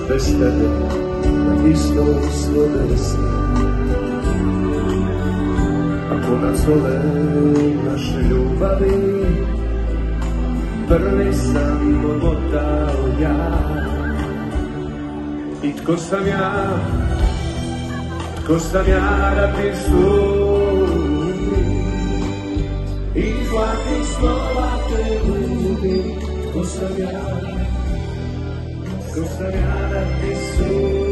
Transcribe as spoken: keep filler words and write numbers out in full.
bez tebe na istom slovesi. A konac ove naše ljubavi prvi sam odmotao ja. I tko sam ja, tko sam ja da ti sudim i zlatih slova te ljubim. Tko sam ja, tko sam ja da ti sudim.